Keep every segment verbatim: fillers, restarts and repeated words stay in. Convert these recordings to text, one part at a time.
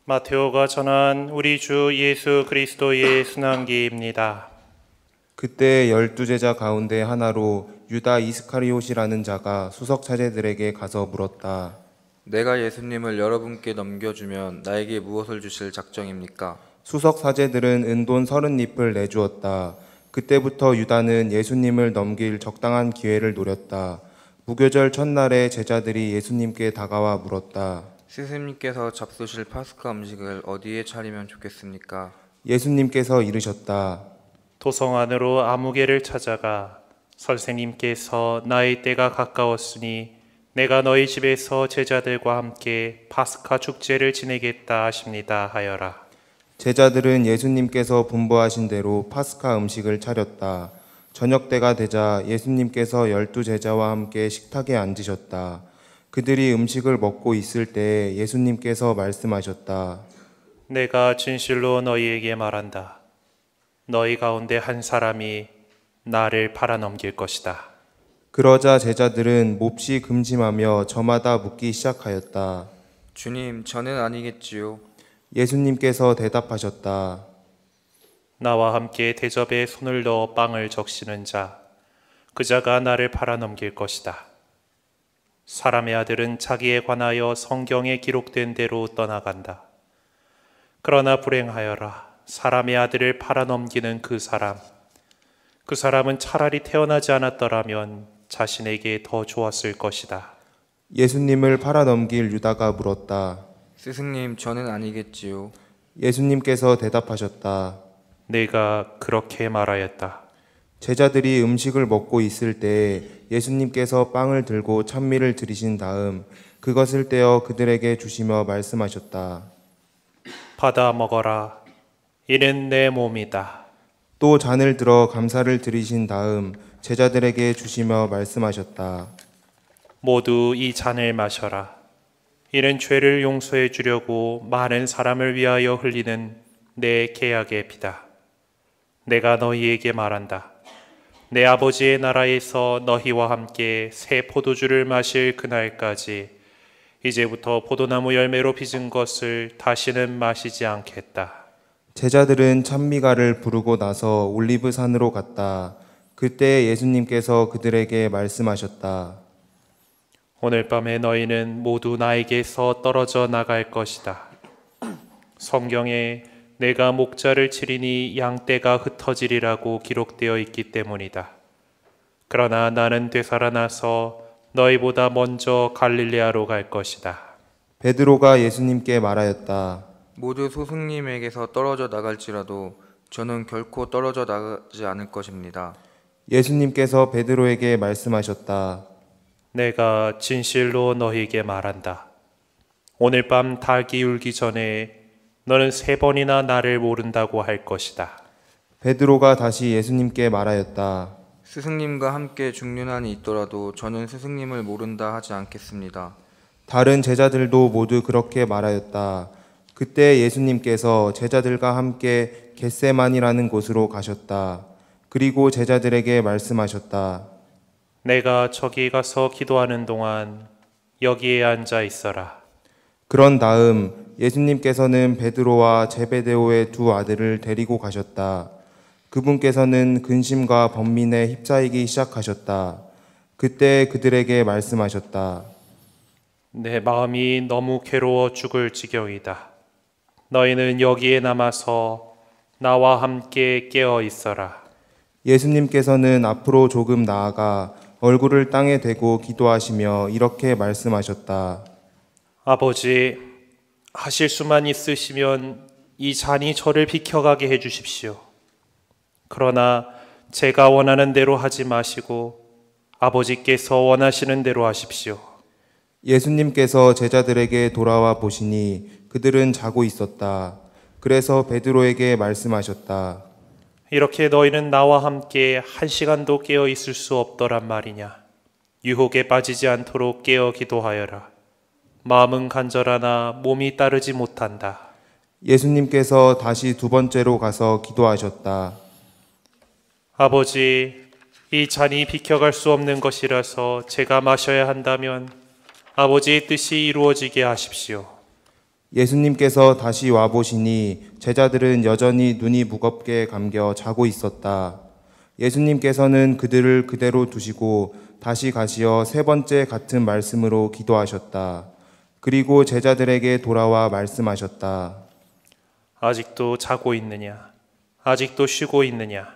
마테오가 전한 우리 주 예수 그리스도의 순환기입니다. 그때 열두 제자 가운데 하나로 유다 이스카리옷이라는 자가 수석 차제들에게 가서 물었다. 내가 예수님을 여러분께 넘겨주면 나에게 무엇을 주실 작정입니까? 수석 사제들은 은돈 서른 잎을 내주었다. 그때부터 유다는 예수님을 넘길 적당한 기회를 노렸다. 무교절 첫날에 제자들이 예수님께 다가와 물었다. 스승님께서 잡수실 파스카 음식을 어디에 차리면 좋겠습니까? 예수님께서 이르셨다. 도성 안으로 아무개를 찾아가 선생님께서 나의 때가 가까웠으니 내가 너희 집에서 제자들과 함께 파스카 축제를 지내겠다 하십니다 하여라. 제자들은 예수님께서 분부하신 대로 파스카 음식을 차렸다. 저녁 때가 되자 예수님께서 열두 제자와 함께 식탁에 앉으셨다. 그들이 음식을 먹고 있을 때 예수님께서 말씀하셨다. 내가 진실로 너희에게 말한다. 너희 가운데 한 사람이 나를 팔아넘길 것이다. 그러자 제자들은 몹시 금심하며 저마다 묻기 시작하였다. 주님, 저는 아니겠지요. 예수님께서 대답하셨다. 나와 함께 대접에 손을 넣어 빵을 적시는 자, 그 자가 나를 팔아넘길 것이다. 사람의 아들은 자기에 관하여 성경에 기록된 대로 떠나간다. 그러나 불행하여라. 사람의 아들을 팔아넘기는 그 사람. 그 사람은 차라리 태어나지 않았더라면 자신에게 더 좋았을 것이다. 예수님을 팔아넘길 유다가 물었다. 스승님, 저는 아니겠지요. 예수님께서 대답하셨다. 내가 그렇게 말하였다. 제자들이 음식을 먹고 있을 때 예수님께서 빵을 들고 찬미를 드리신 다음 그것을 떼어 그들에게 주시며 말씀하셨다. 받아 먹어라. 이는 내 몸이다. 또 잔을 들어 감사를 드리신 다음 제자들에게 주시며 말씀하셨다. 모두 이 잔을 마셔라. 이는 죄를 용서해 주려고 많은 사람을 위하여 흘리는 내 계약의 피다. 내가 너희에게 말한다. 내 아버지의 나라에서 너희와 함께 새 포도주를 마실 그날까지 이제부터 포도나무 열매로 빚은 것을 다시는 마시지 않겠다. 제자들은 찬미가를 부르고 나서 올리브산으로 갔다. 그때 예수님께서 그들에게 말씀하셨다. 오늘 밤에 너희는 모두 나에게서 떨어져 나갈 것이다. 성경에 내가 목자를 치리니 양떼가 흩어지리라고 기록되어 있기 때문이다. 그러나 나는 되살아나서 너희보다 먼저 갈릴레아로 갈 것이다. 베드로가 예수님께 말하였다. 모두 스승님에게서 떨어져 나갈지라도 저는 결코 떨어져 나가지 않을 것입니다. 예수님께서 베드로에게 말씀하셨다. 내가 진실로 너희에게 말한다. 오늘 밤 닭이 울기 전에 너는 세 번이나 나를 모른다고 할 것이다. 베드로가 다시 예수님께 말하였다. 스승님과 함께 죽는 한이 있더라도 저는 스승님을 모른다 하지 않겠습니다. 다른 제자들도 모두 그렇게 말하였다. 그때 예수님께서 제자들과 함께 겟세만이라는 곳으로 가셨다. 그리고 제자들에게 말씀하셨다. 내가 저기 가서 기도하는 동안 여기에 앉아 있어라. 그런 다음 예수님께서는 베드로와 제베데오의 두 아들을 데리고 가셨다. 그분께서는 근심과 번민에 휩싸이기 시작하셨다. 그때 그들에게 말씀하셨다. 내 마음이 너무 괴로워 죽을 지경이다. 너희는 여기에 남아서 나와 함께 깨어 있어라. 예수님께서는 앞으로 조금 나아가 얼굴을 땅에 대고 기도하시며 이렇게 말씀하셨다. 아버지, 하실 수만 있으시면 이 잔이 저를 비켜가게 해주십시오. 그러나 제가 원하는 대로 하지 마시고 아버지께서 원하시는 대로 하십시오. 예수님께서 제자들에게 돌아와 보시니 그들은 자고 있었다. 그래서 베드로에게 말씀하셨다. 이렇게 너희는 나와 함께 한 시간도 깨어 있을 수 없더란 말이냐. 유혹에 빠지지 않도록 깨어 기도하여라. 마음은 간절하나 몸이 따르지 못한다. 예수님께서 다시 두 번째로 가서 기도하셨다. 아버지, 이 잔이 비켜갈 수 없는 것이라서 제가 마셔야 한다면 아버지의 뜻이 이루어지게 하십시오. 예수님께서 다시 와보시니 제자들은 여전히 눈이 무겁게 감겨 자고 있었다. 예수님께서는 그들을 그대로 두시고 다시 가시어 세 번째 같은 말씀으로 기도하셨다. 그리고 제자들에게 돌아와 말씀하셨다. 아직도 자고 있느냐? 아직도 쉬고 있느냐?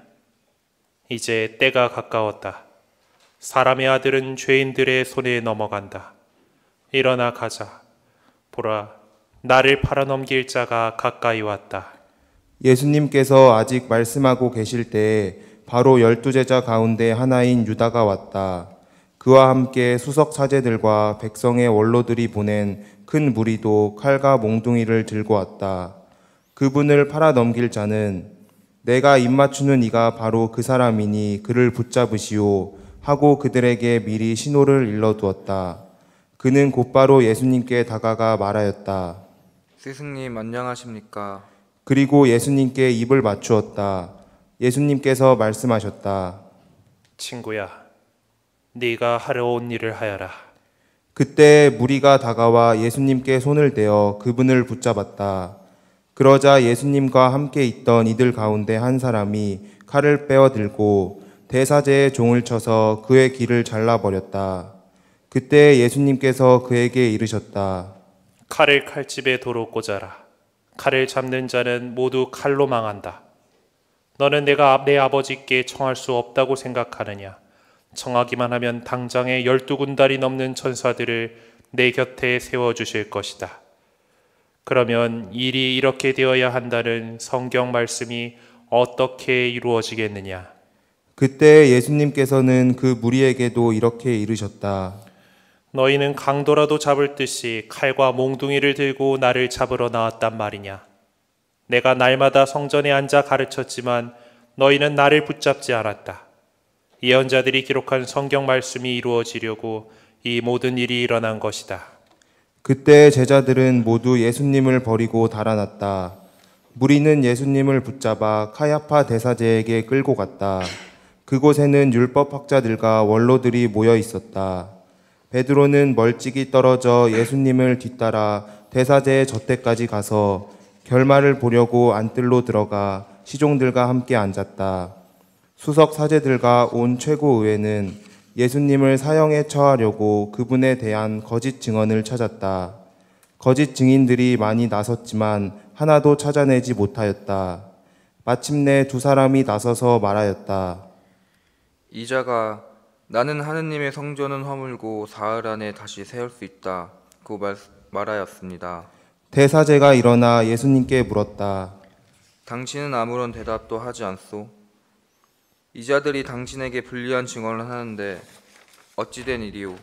이제 때가 가까웠다. 사람의 아들은 죄인들의 손에 넘어간다. 일어나 가자. 보라, 나를 팔아넘길 자가 가까이 왔다. 예수님께서 아직 말씀하고 계실 때에 바로 열두 제자 가운데 하나인 유다가 왔다. 그와 함께 수석 사제들과 백성의 원로들이 보낸 큰 무리도 칼과 몽둥이를 들고 왔다. 그분을 팔아넘길 자는 내가 입맞추는 이가 바로 그 사람이니 그를 붙잡으시오 하고 그들에게 미리 신호를 일러두었다. 그는 곧바로 예수님께 다가가 말하였다. 스승님 안녕하십니까? 그리고 예수님께 입을 맞추었다. 예수님께서 말씀하셨다. 친구야, 네가 하려 온 일을 하여라. 그때 무리가 다가와 예수님께 손을 대어 그분을 붙잡았다. 그러자 예수님과 함께 있던 이들 가운데 한 사람이 칼을 빼어 들고 대사제의 종을 쳐서 그의 귀를 잘라버렸다. 그때 예수님께서 그에게 이르셨다. 칼을 칼집에 도로 꽂아라. 칼을 잡는 자는 모두 칼로 망한다. 너는 내가 내 아버지께 청할 수 없다고 생각하느냐? 청하기만 하면 당장에 열두 군달이 넘는 천사들을 내 곁에 세워주실 것이다. 그러면 일이 이렇게 되어야 한다는 성경 말씀이 어떻게 이루어지겠느냐? 그때 예수님께서는 그 무리에게도 이렇게 이르셨다. 너희는 강도라도 잡을 듯이 칼과 몽둥이를 들고 나를 잡으러 나왔단 말이냐? 내가 날마다 성전에 앉아 가르쳤지만 너희는 나를 붙잡지 않았다. 예언자들이 기록한 성경 말씀이 이루어지려고 이 모든 일이 일어난 것이다. 그때 제자들은 모두 예수님을 버리고 달아났다. 무리는 예수님을 붙잡아 카야파 대사제에게 끌고 갔다. 그곳에는 율법학자들과 원로들이 모여 있었다. 베드로는 멀찍이 떨어져 예수님을 뒤따라 대사제의 저택까지 가서 결말을 보려고 안뜰로 들어가 시종들과 함께 앉았다. 수석 사제들과 온 최고의회는 예수님을 사형에 처하려고 그분에 대한 거짓 증언을 찾았다. 거짓 증인들이 많이 나섰지만 하나도 찾아내지 못하였다. 마침내 두 사람이 나서서 말하였다. 이자가 나는 하느님의 성전은 허물고 사흘 안에 다시 세울 수 있다고 말, 말하였습니다. 대사제가 일어나 예수님께 물었다. 당신은 아무런 대답도 하지 않소? 이자들이 당신에게 불리한 증언을 하는데 어찌 된 일이오?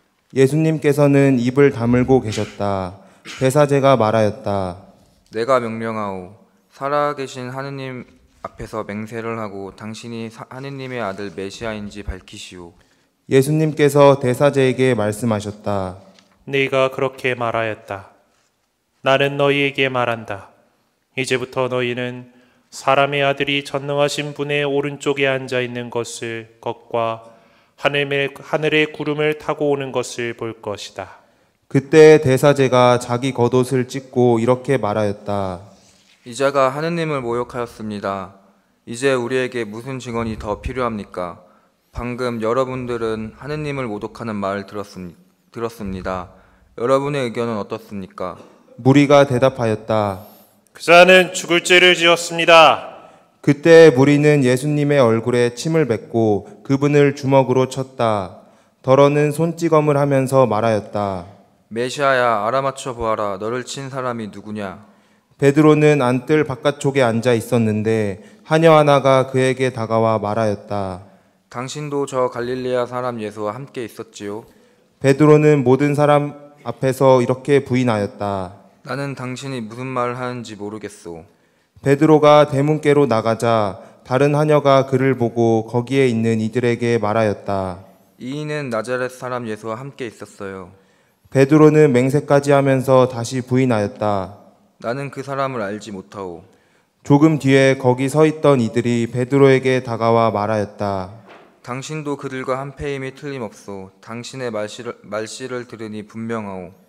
예수님께서는 입을 다물고 계셨다. 대사제가 말하였다. 내가 명령하오. 살아계신 하느님 앞에서 맹세를 하고 당신이 하느님의 아들 메시아인지 밝히시오. 예수님께서 대사제에게 말씀하셨다. 네가 그렇게 말하였다. 나는 너희에게 말한다. 이제부터 너희는 사람의 아들이 전능하신 분의 오른쪽에 앉아 있는 것을 것과 하늘의, 하늘의 구름을 타고 오는 것을 볼 것이다. 그때 대사제가 자기 겉옷을 찢고 이렇게 말하였다. 이자가 하느님을 모욕하였습니다. 이제 우리에게 무슨 증언이 더 필요합니까? 방금 여러분들은 하느님을 모독하는 말을 들었습니다. 들었습니다. 여러분의 의견은 어떻습니까? 무리가 대답하였다. 그 자는 죽을 죄를 지었습니다. 그때 무리는 예수님의 얼굴에 침을 뱉고 그분을 주먹으로 쳤다. 더러는 손찌검을 하면서 말하였다. 메시아야, 알아맞혀 보아라. 너를 친 사람이 누구냐? 베드로는 안뜰 바깥쪽에 앉아 있었는데 하녀 하나가 그에게 다가와 말하였다. 당신도 저 갈릴레아 사람 예수와 함께 있었지요? 베드로는 모든 사람 앞에서 이렇게 부인하였다. 나는 당신이 무슨 말을 하는지 모르겠소. 베드로가 대문께로 나가자 다른 하녀가 그를 보고 거기에 있는 이들에게 말하였다. 이인은 나자렛 사람 예수와 함께 있었어요. 베드로는 맹세까지 하면서 다시 부인하였다. 나는 그 사람을 알지 못하오. 조금 뒤에 거기 서 있던 이들이 베드로에게 다가와 말하였다. 당신도 그들과 한패임이 틀림없소. 당신의 말씨를, 말씨를 들으니 분명하오.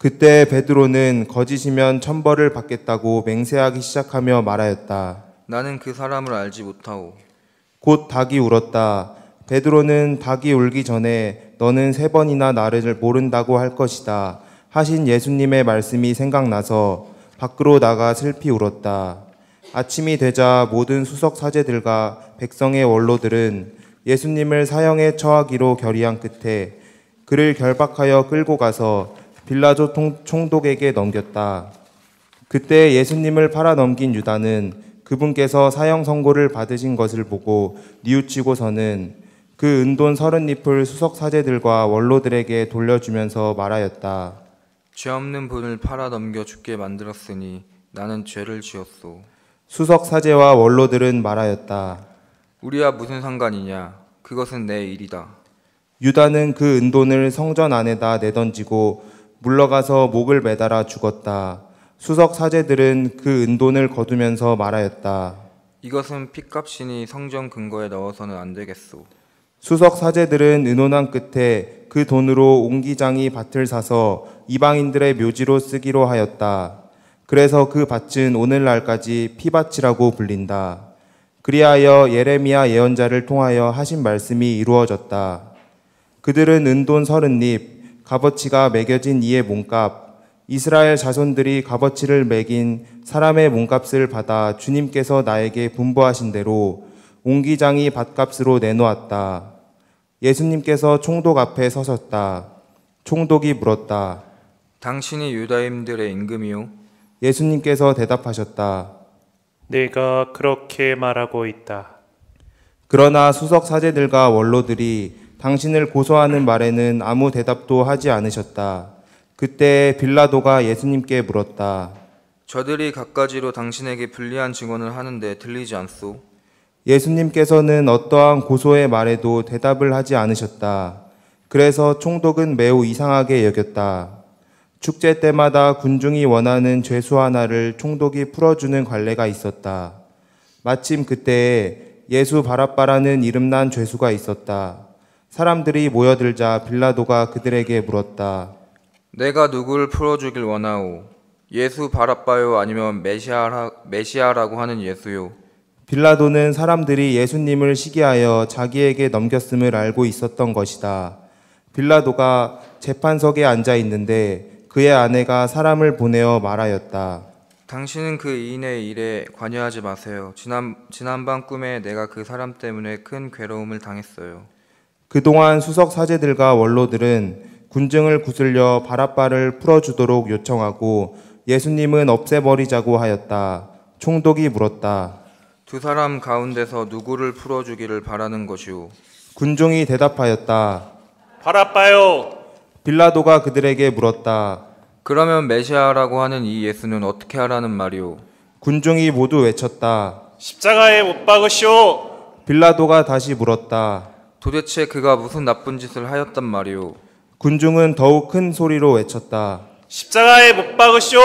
그때 베드로는 거짓이면 천벌을 받겠다고 맹세하기 시작하며 말하였다. 나는 그 사람을 알지 못하오. 곧 닭이 울었다. 베드로는 닭이 울기 전에 너는 세 번이나 나를 모른다고 할 것이다 하신 예수님의 말씀이 생각나서 밖으로 나가 슬피 울었다. 아침이 되자 모든 수석 사제들과 백성의 원로들은 예수님을 사형에 처하기로 결의한 끝에 그를 결박하여 끌고 가서 빌라도 총독에게 넘겼다. 그때 예수님을 팔아 넘긴 유다는 그분께서 사형 선고를 받으신 것을 보고 뉘우치고서는 그 은돈 서른 잎을 수석 사제들과 원로들에게 돌려주면서 말하였다. 죄 없는 분을 팔아 넘겨 죽게 만들었으니 나는 죄를 지었소. 수석 사제와 원로들은 말하였다. 우리와 무슨 상관이냐? 그것은 내 일이다. 유다는 그 은돈을 성전 안에다 내던지고 물러가서 목을 매달아 죽었다. 수석 사제들은 그 은돈을 거두면서 말하였다. 이것은 핏값이니 성전 근거에 넣어서는 안 되겠소. 수석 사제들은 의논한 끝에 그 돈으로 옹기장이 밭을 사서 이방인들의 묘지로 쓰기로 하였다. 그래서 그 밭은 오늘날까지 피밭이라고 불린다. 그리하여 예레미야 예언자를 통하여 하신 말씀이 이루어졌다. 그들은 은돈 서른 잎, 값어치가 매겨진 이의 몸값, 이스라엘 자손들이 값어치를 매긴 사람의 몸값을 받아 주님께서 나에게 분부하신 대로 옹기장이 밭값으로 내놓았다. 예수님께서 총독 앞에 서셨다. 총독이 물었다. 당신이 유다인들의 임금이요? 예수님께서 대답하셨다. 내가 그렇게 말하고 있다. 그러나 수석 사제들과 원로들이 당신을 고소하는 말에는 아무 대답도 하지 않으셨다. 그때 빌라도가 예수님께 물었다. 저들이 갖가지로 당신에게 불리한 증언을 하는데 들리지 않소? 예수님께서는 어떠한 고소의 말에도 대답을 하지 않으셨다. 그래서 총독은 매우 이상하게 여겼다. 축제 때마다 군중이 원하는 죄수 하나를 총독이 풀어주는 관례가 있었다. 마침 그때에 예수 바랍바라는 이름난 죄수가 있었다. 사람들이 모여들자 빌라도가 그들에게 물었다. 내가 누구를 풀어주길 원하오? 예수 바랍바요 아니면 메시아라, 메시아라고 하는 예수요? 빌라도는 사람들이 예수님을 시기하여 자기에게 넘겼음을 알고 있었던 것이다. 빌라도가 재판석에 앉아 있는데 그의 아내가 사람을 보내어 말하였다. 당신은 그 이인의 일에 관여하지 마세요. 지난, 지난밤 꿈에 내가 그 사람 때문에 큰 괴로움을 당했어요. 그동안 수석 사제들과 원로들은 군중을 구슬려 바랍바를 풀어주도록 요청하고 예수님은 없애버리자고 하였다. 총독이 물었다. 두 사람 가운데서 누구를 풀어주기를 바라는 것이오? 군중이 대답하였다. 바랍바요. 빌라도가 그들에게 물었다. 그러면 메시아라고 하는 이 예수는 어떻게 하라는 말이오? 군중이 모두 외쳤다. 십자가에 못 박으시오. 빌라도가 다시 물었다. 도대체 그가 무슨 나쁜 짓을 하였단 말이오? 군중은 더욱 큰 소리로 외쳤다. 십자가에 못 박으시오.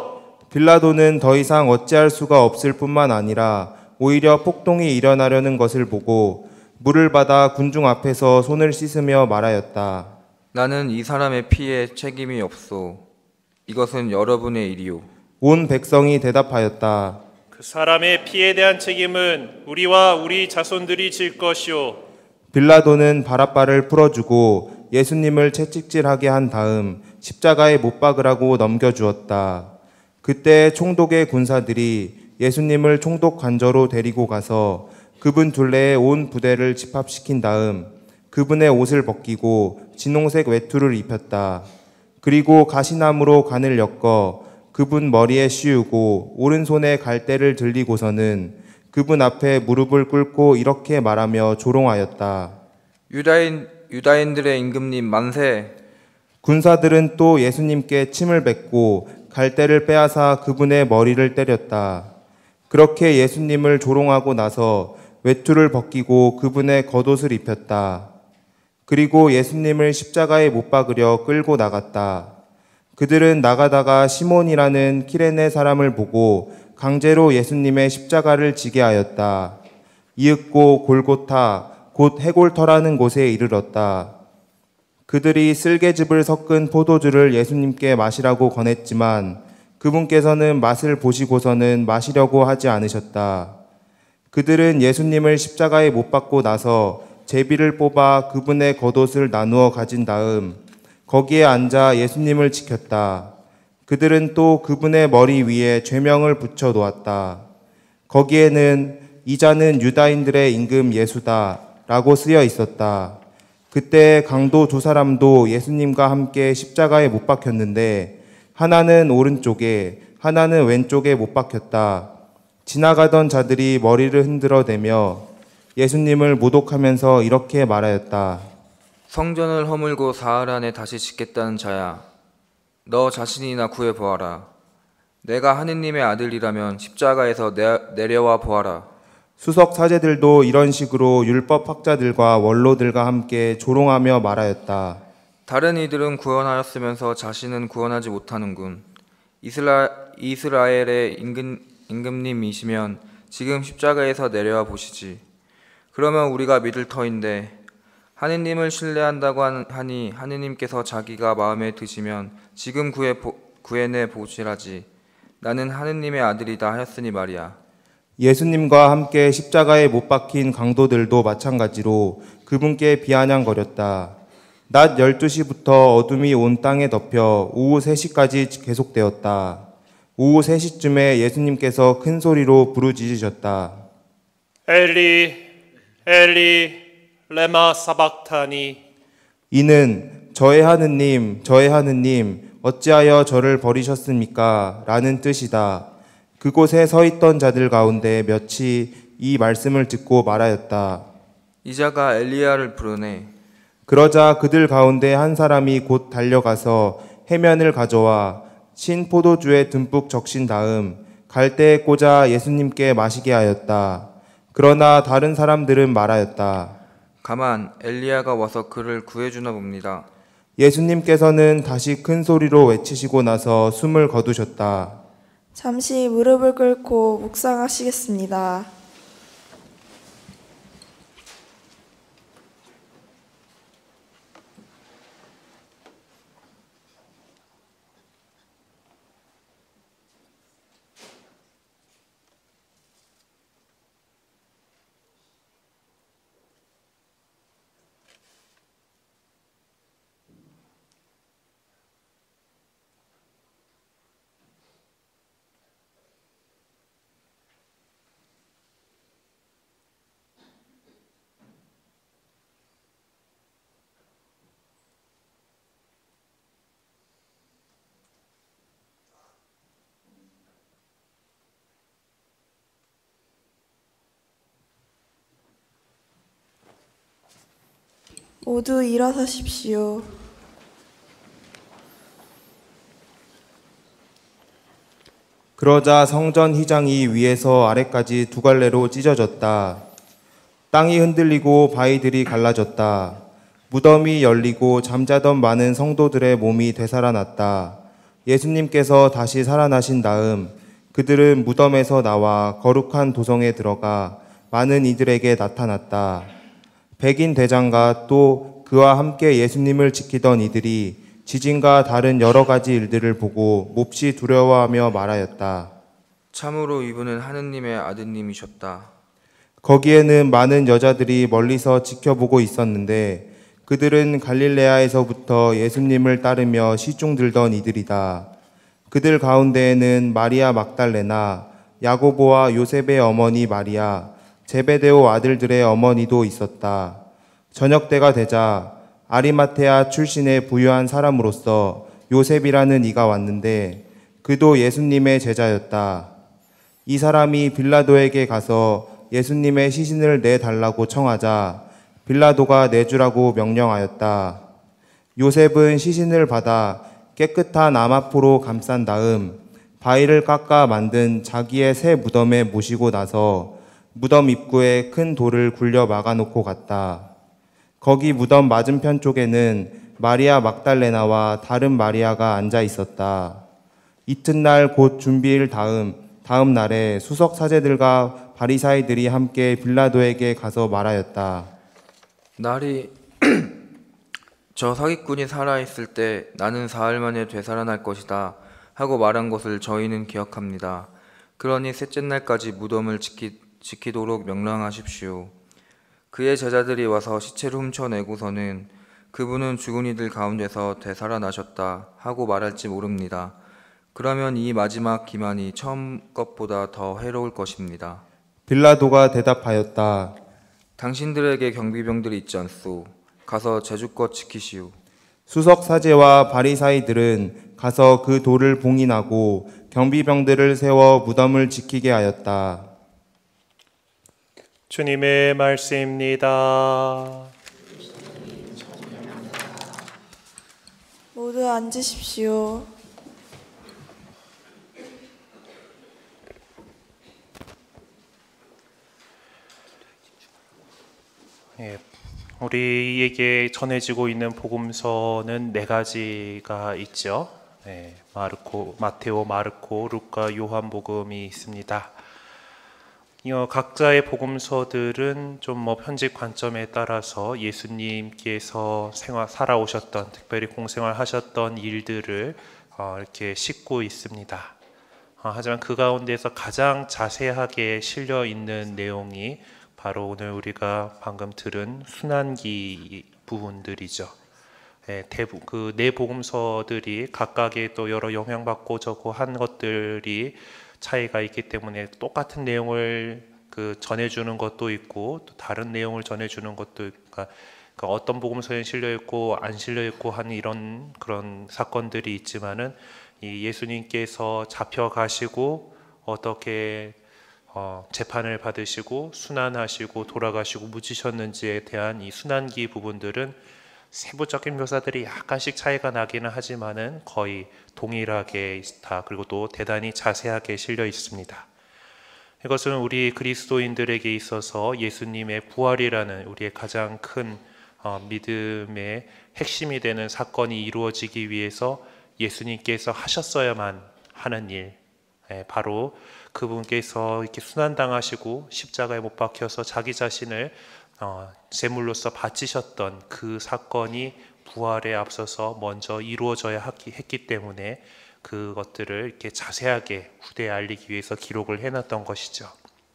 빌라도는 더 이상 어찌할 수가 없을 뿐만 아니라 오히려 폭동이 일어나려는 것을 보고 물을 받아 군중 앞에서 손을 씻으며 말하였다. 나는 이 사람의 피에 책임이 없소. 이것은 여러분의 일이오. 온 백성이 대답하였다. 그 사람의 피에 대한 책임은 우리와 우리 자손들이 질 것이오. 빌라도는 바랍바를 풀어주고 예수님을 채찍질하게 한 다음 십자가에 못 박으라고 넘겨주었다. 그때 총독의 군사들이 예수님을 총독 관저로 데리고 가서 그분 둘레에 온 부대를 집합시킨 다음 그분의 옷을 벗기고 진홍색 외투를 입혔다. 그리고 가시나무로 관을 엮어 그분 머리에 씌우고 오른손에 갈대를 들리고서는 그분 앞에 무릎을 꿇고 이렇게 말하며 조롱하였다. 유다인, 유다인들의 임금님 만세! 군사들은 또 예수님께 침을 뱉고 갈대를 빼앗아 그분의 머리를 때렸다. 그렇게 예수님을 조롱하고 나서 외투를 벗기고 그분의 겉옷을 입혔다. 그리고 예수님을 십자가에 못 박으려 끌고 나갔다. 그들은 나가다가 시몬이라는 키레네 사람을 보고 강제로 예수님의 십자가를 지게 하였다. 이윽고 골고타 곧 해골터라는 곳에 이르렀다. 그 그들이 쓸개즙을 섞은 포도주를 예수님께 마시라고 권했지만 그분께서는 맛을 보시고서는 마시려고 하지 않으셨다. 그들은 예수님을 십자가에 못 박고 나서 제비를 뽑아 그분의 겉옷을 나누어 가진 다음 거기에 앉아 예수님을 지켰다. 그들은 또 그분의 머리 위에 죄명을 붙여 놓았다. 거기에는 이 자는 유다인들의 임금 예수다 라고 쓰여 있었다. 그때 강도 두 사람도 예수님과 함께 십자가에 못 박혔는데 하나는 오른쪽에 하나는 왼쪽에 못 박혔다. 지나가던 자들이 머리를 흔들어대며 예수님을 모독하면서 이렇게 말하였다. 성전을 허물고 사흘 안에 다시 짓겠다는 자야, 너 자신이나 구해보아라. 내가 하느님의 아들이라면 십자가에서 내, 내려와 보아라. 수석 사제들도 이런 식으로 율법 학자들과 원로들과 함께 조롱하며 말하였다. 다른 이들은 구원하였으면서 자신은 구원하지 못하는군. 이스라, 이스라엘의 임금, 임금님이시면 지금 십자가에서 내려와 보시지. 그러면 우리가 믿을 터인데 하느님을 신뢰한다고 하니 하느님께서 자기가 마음에 드시면 지금 구해, 구해내 보시라지. 나는 하느님의 아들이다 하였으니 말이야. 예수님과 함께 십자가에 못 박힌 강도들도 마찬가지로 그분께 비아냥거렸다. 낮 열두 시부터 어둠이 온 땅에 덮여 오후 세 시까지 계속되었다. 오후 세 시쯤에 예수님께서 큰 소리로 부르짖으셨다. 엘리, 엘리, 레마 사박타니. 이는 저의 하느님, 저의 하느님, 어찌하여 저를 버리셨습니까? 라는 뜻이다. 그곳에 서 있던 자들 가운데 몇이 이 말씀을 듣고 말하였다. 이자가 엘리야를 부르네. 그러자 그들 가운데 한 사람이 곧 달려가서 해면을 가져와 신 포도주에 듬뿍 적신 다음 갈대에 꽂아 예수님께 마시게 하였다. 그러나 다른 사람들은 말하였다. 가만, 엘리야가 와서 그를 구해주나 봅니다. 예수님께서는 다시 큰 소리로 외치시고 나서 숨을 거두셨다. 잠시 무릎을 꿇고 묵상하시겠습니다. 모두 일어서십시오. 그러자 성전 휘장이 위에서 아래까지 두 갈래로 찢어졌다. 땅이 흔들리고 바위들이 갈라졌다. 무덤이 열리고 잠자던 많은 성도들의 몸이 되살아났다. 예수님께서 다시 살아나신 다음 그들은 무덤에서 나와 거룩한 도성에 들어가 많은 이들에게 나타났다. 백인 대장과 또 그와 함께 예수님을 지키던 이들이 지진과 다른 여러 가지 일들을 보고 몹시 두려워하며 말하였다. 참으로 이분은 하느님의 아드님이셨다. 거기에는 많은 여자들이 멀리서 지켜보고 있었는데 그들은 갈릴레아에서부터 예수님을 따르며 시중 들던 이들이다. 그들 가운데에는 마리아 막달레나, 야고보와 요셉의 어머니 마리아, 제베데오 아들들의 어머니도 있었다. 저녁 때가 되자 아리마테아 출신의 부유한 사람으로서 요셉이라는 이가 왔는데 그도 예수님의 제자였다. 이 사람이 빌라도에게 가서 예수님의 시신을 내달라고 청하자 빌라도가 내주라고 명령하였다. 요셉은 시신을 받아 깨끗한 암압으로 감싼 다음 바위를 깎아 만든 자기의 새 무덤에 모시고 나서 무덤 입구에 큰 돌을 굴려 막아놓고 갔다. 거기 무덤 맞은편 쪽에는 마리아 막달레나와 다른 마리아가 앉아 있었다. 이튿날 곧 준비일 다음 다음 날에 수석 사제들과 바리사이들이 함께 빌라도에게 가서 말하였다. 날이 저 사기꾼이 살아있을 때 나는 사흘 만에 되살아날 것이다 하고 말한 것을 저희는 기억합니다. 그러니 셋째 날까지 무덤을 지키, 지키도록 명령하십시오. 그의 제자들이 와서 시체를 훔쳐내고서는 그분은 죽은 이들 가운데서 되살아나셨다 하고 말할지 모릅니다. 그러면 이 마지막 기만이 처음 것보다 더 해로울 것입니다. 빌라도가 대답하였다. 당신들에게 경비병들이 있지 않소. 가서 제주껏 지키시오. 수석 사제와 바리사이들은 가서 그 돌을 봉인하고 경비병들을 세워 무덤을 지키게 하였다. 주님의 말씀입니다. 모두 앉으십시오. 예, 우리에게 전해지고 있는 복음서는 네 가지가 있죠. 네, 마르코, 마테오, 마르코, 루카, 요한복음이 있습니다. 어, 각자의 복음서들은 좀 뭐 편집 관점에 따라서 예수님께서 생활 살아오셨던, 특별히 공생활하셨던 일들을 어, 이렇게 싣고 있습니다. 어, 하지만 그 가운데서 가장 자세하게 실려 있는 내용이 바로 오늘 우리가 방금 들은 순환기 부분들이죠. 예, 대부 그 네 복음서들이 각각의 또 여러 영향받고 저고 한 것들이 차이가 있기 때문에 똑같은 내용을 그 전해주는 것도 있고 또 다른 내용을 전해주는 것도 있고, 그러니까 어떤 복음서에 실려 있고 안 실려 있고 하는 이런 그런 사건들이 있지만은 이 예수님께서 잡혀가시고 어떻게 어, 재판을 받으시고 순환하시고 돌아가시고 묻히셨는지에 대한 이 순환기 부분들은 세부적인 묘사들이 약간씩 차이가 나기는 하지만은 거의 동일하게 다 그리고 또 대단히 자세하게 실려 있습니다. 이것은 우리 그리스도인들에게 있어서 예수님의 부활이라는 우리의 가장 큰 어, 믿음의 핵심이 되는 사건이 이루어지기 위해서 예수님께서 하셨어야만 하는 일, 예, 바로 그분께서 이렇게 순환당하시고 십자가에 못 박혀서 자기 자신을 어, 제물로서 바치셨던 그 사건이 부활에 앞서서 먼저 이루어져야 하기, 했기 때문에 그것들을 이렇게 자세하게 후대에 알리기 위해서 기록을 해놨던 것이죠.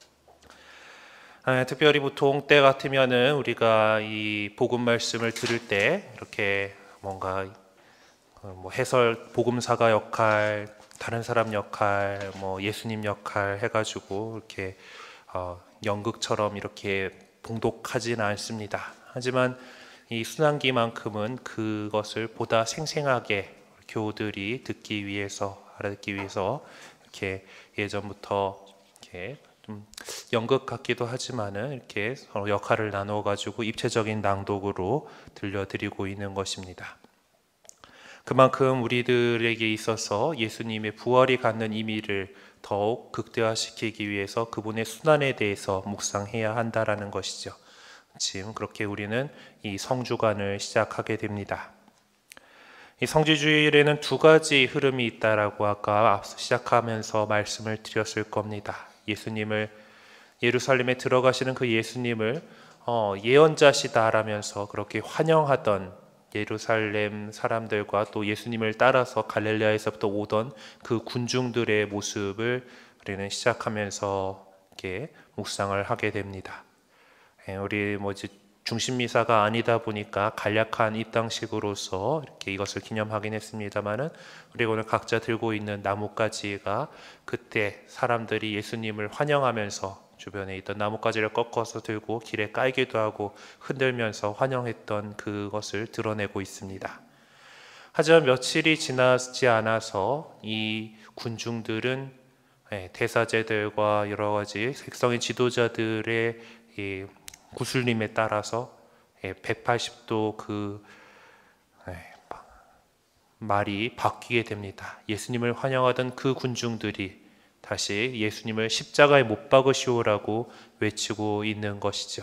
아, 특별히 보통 때 같으면은 우리가 이 복음 말씀을 들을 때 이렇게 뭔가 뭐 해설 복음사가 역할, 다른 사람 역할, 뭐 예수님 역할 해가지고 이렇게 어, 연극처럼 이렇게 봉독하지는 않습니다. 하지만 이 순환기만큼은 그것을 보다 생생하게 교우들이 듣기 위해서, 알아듣기 위해서 이렇게 예전부터 이렇게 좀 연극 같기도 하지만은 이렇게 서로 역할을 나눠 가지고 입체적인 낭독으로 들려드리고 있는 것입니다. 그만큼 우리들에게 있어서 예수님의 부활이 갖는 의미를 더욱 극대화시키기 위해서 그분의 순환에 대해서 묵상해야 한다라는 것이죠. 지금 그렇게 우리는 이 성주간을 시작하게 됩니다. 이 성지주일에는 두 가지 흐름이 있다라고 아까 앞서 시작하면서 말씀을 드렸을 겁니다. 예수님을 예루살렘에 들어가시는 그 예수님을 어, 예언자시다라면서 그렇게 환영하던 예루살렘 사람들과 또 예수님을 따라서 갈릴레아에서부터 오던 그 군중들의 모습을 우리는 시작하면서 이렇게 묵상을 하게 됩니다. 우리 뭐지 중심 미사가 아니다 보니까 간략한 입당식으로서 이렇게 이것을 기념하긴 했습니다만은 우리가 오늘 각자 들고 있는 나뭇가지가 그때 사람들이 예수님을 환영하면서 주변에 있던 나뭇가지를 꺾어서 들고 길에 깔기도 하고 흔들면서 환영했던 그것을 드러내고 있습니다. 하지만 며칠이 지나지 않아서 이 군중들은 대사제들과 여러 가지 백성의 지도자들의 이 구슬림에 따라서 백팔십 도 그 말이 바뀌게 됩니다. 예수님을 환영하던 그 군중들이 다시 예수님을 십자가에 못 박으시오라고 외치고 있는 것이죠.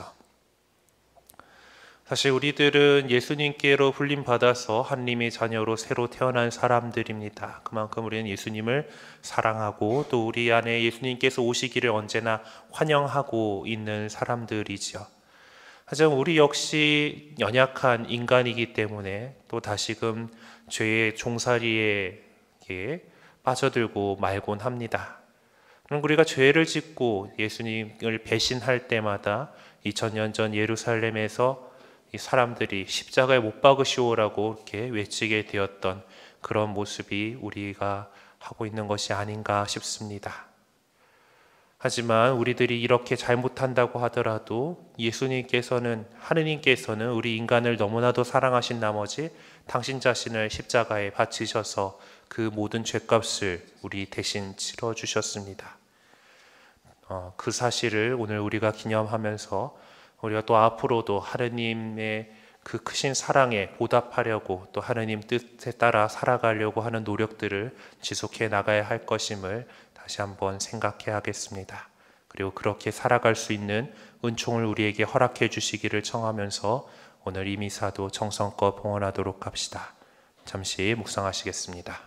사실 우리들은 예수님께로 불림받아서 하나님의 자녀로 새로 태어난 사람들입니다. 그만큼 우리는 예수님을 사랑하고 또 우리 안에 예수님께서 오시기를 언제나 환영하고 있는 사람들이죠. 하지만 우리 역시 연약한 인간이기 때문에 또 다시금 죄의 종살이에 빠져들고 말곤 합니다. 그럼 우리가 죄를 짓고 예수님을 배신할 때마다 이천 년 전 예루살렘에서 이 사람들이 십자가에 못 박으시오라고 이렇게 외치게 되었던 그런 모습이 우리가 하고 있는 것이 아닌가 싶습니다. 하지만 우리들이 이렇게 잘못한다고 하더라도 예수님께서는, 하느님께서는 우리 인간을 너무나도 사랑하신 나머지 당신 자신을 십자가에 바치셔서 그 모든 죄값을 우리 대신 치러주셨습니다. 어, 그 사실을 오늘 우리가 기념하면서 우리가 또 앞으로도 하느님의 그 크신 사랑에 보답하려고 또 하느님 뜻에 따라 살아가려고 하는 노력들을 지속해 나가야 할 것임을 다시 한번 생각해야겠습니다. 그리고 그렇게 살아갈 수 있는 은총을 우리에게 허락해 주시기를 청하면서 오늘 이 미사도 정성껏 봉헌하도록 합시다. 잠시 묵상하시겠습니다.